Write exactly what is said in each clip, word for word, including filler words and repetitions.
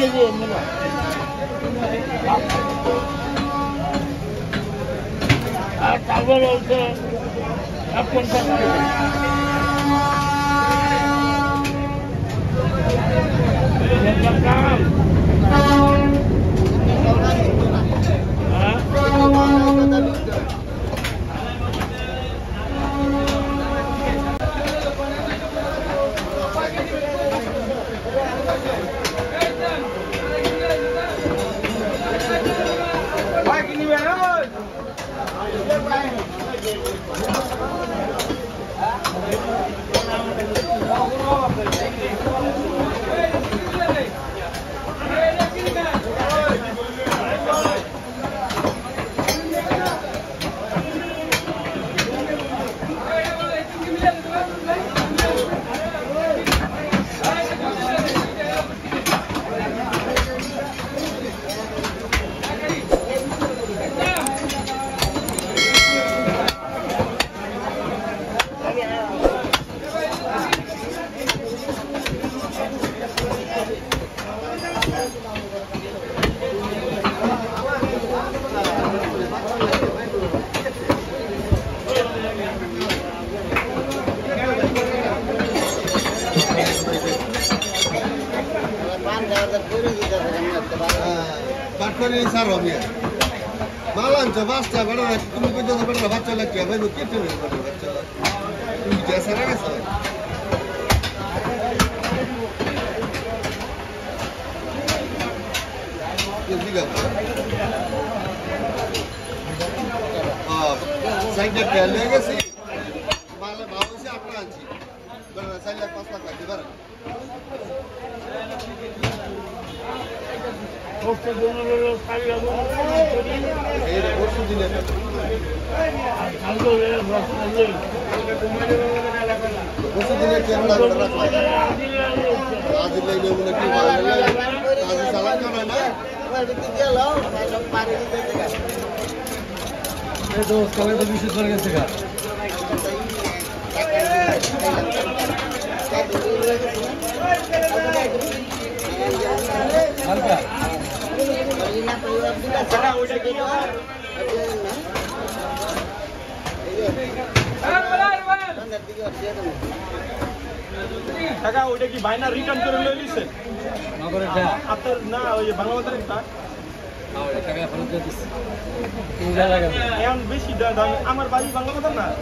KG মিলা আর তারপরে হচ্ছে পঞ্চাশ KG Malam coba setiap hari তুমি কই দিতে পারো বাচ্চা লাগে ভাই কি তুমি করো বাচ্চা তুমি কি আসা না গেছে কি দিগা আ সাইডে পেলে গেছি মালে ভাবছি আপনারা আনছি বড় সাইডে পাঁচ লাখ টাকা দিবার কষ্ট জন্য সারি লাগবে এই পরশু দিনে আলু এর রস নেই পরশু দিনে চেষ্টা করে রাখলাম আজ লাইনে মনে কি ভালো লাগে আজ সালাদ খানা না বাড়িতে গেল সব পারে দিতে গেছে এই তো সবাই তো বিশেষ করে গেছে গা হালকা Marina Priwab juga cara udah gitu. টাকা ওইটা কি বাইনা রিটার্ন করে লই লিছে না করে দেন আপনার না ওই বাংলা বাজারে টা না ওই টাকা ফেরত দিয়ে দিছি তিন টাকা এখন বেশি দাম আমার বাড়ি বাংলা বাজার না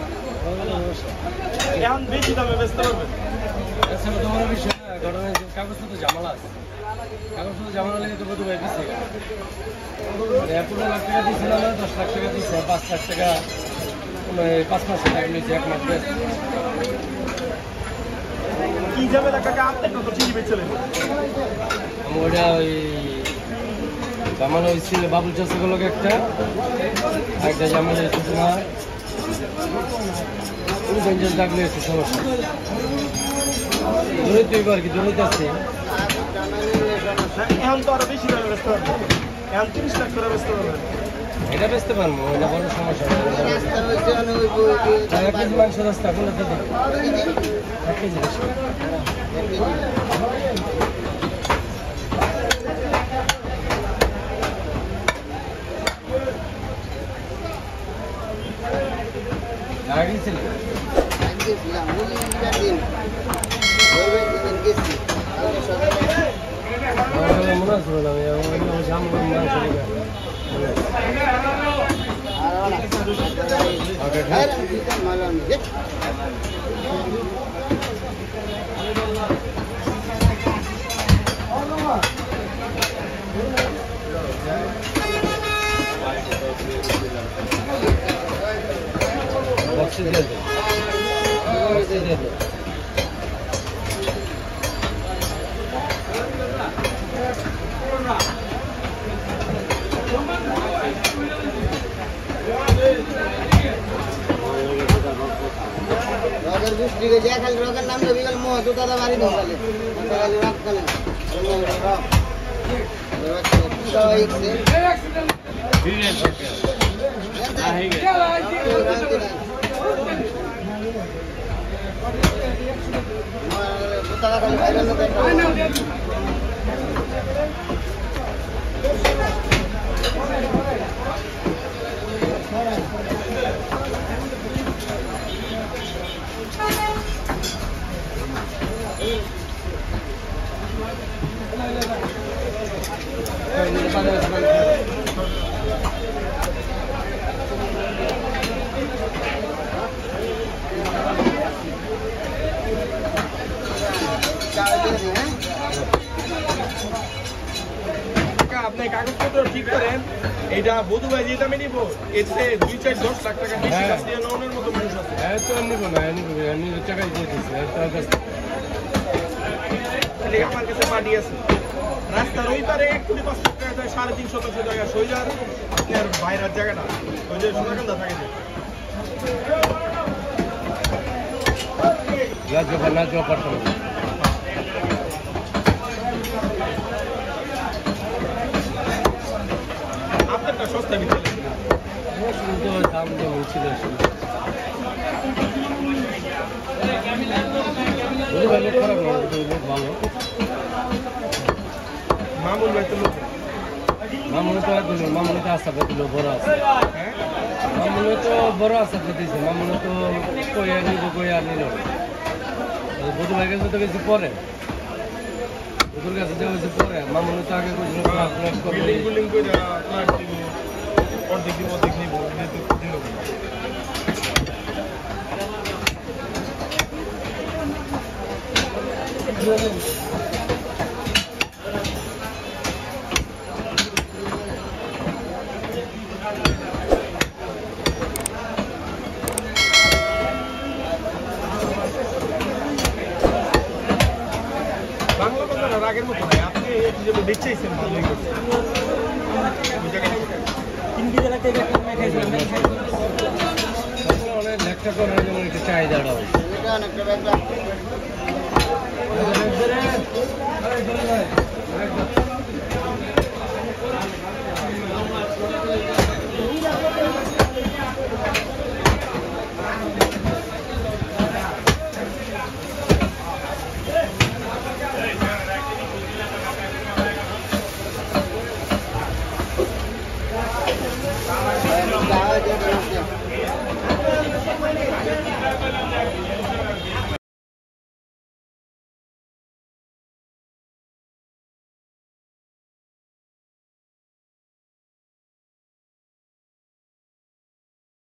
এখন বেশি দামে বেচতে পারবে আচ্ছা তোমার বিষয় ঘটনা কাগজপত্র ঝামেলা আছে কাগজপত্র ঝামেলা লাগে তো কত বেশি পনেরো লাখ টাকা দিয়েছিল না দশ লাখ টাকা দিয়েছে পাঁচ লাখ টাকা পাঁচ মাস টাকা নিয়েছে এক মাস কি যাবে টাকা আপনি কত চিনি বেচলেন আমি ওটা ওই জামানো হয়েছিল বাবুল চাষগুলোকে একটা একটা জামানো হয়েছে তোমার পঞ্চাশ লাখ নিয়েছে সমস্যা দূরে তো এবার কি দূরে আছে এখন তো আরো বেশি দামে বেচতে পারবো এখন তিরিশ লাখ করে বেচতে পারবো এটা বেচতে পারবো এটা বড় সমস্যা এক কেজি মাংস রাস্তা কোনটা দেবে এক কেজি গাড়ি ছিল মনে আছে অক্সিজেন অক্সিজেন রগের বৃষ্টি গেছে খালি রগের নাম দেবে গেল মোহ তো দাদা বাড়ি ঢোকালে খালি রক কালে রক বাজারে আপনি কাগজপত্র ঠিক করেন, এইটা বধুভাই যেটা আমি নিবো এতে দুই চার দশ লাখ টাকা বেশি কাছ দিয়ে নেওয়ার মতো মানুষ আছে। হ্যাঁ তো নিবো না, নিবো নিজের টাকাই দিয়ে দিচ্ছি। আমার কাছে মাটি আছে, রাস্তার ওই পারে এক কোটি পাঁচ লাখ টাকা সাড়ে তিন শতাংশ জায়গা সইজার আপনার বাইরের জায়গাটা ওই যে সোনাকান্দা থাকে আপনারটা সস্তা ভিতরে দাম ছিল ভালো। মামুন ভাই তো লোক মামুনে তো দিল, মামুনে তো আশা দিল বড় আছে, মামুনে তো বড় আশা দিয়েছে, মামুনে তো কইয়া নিব কইয়া নিল। বধু ভাই কাছে তো বেশি পরে, বধুর কাছে যে বেশি পরে, মামুনে তো আগে কইছিল বিল্ডিং বিল্ডিং করে আপনার অর্ধেক দিব অর্ধেক নিব দিল। বাংলা বাংলার আগের মতো নয়, আপনি যেটা দেখছেন ভালোই করছেন। অনেক লেখা করার জন্য একটু চাহিদাটা অনেকটা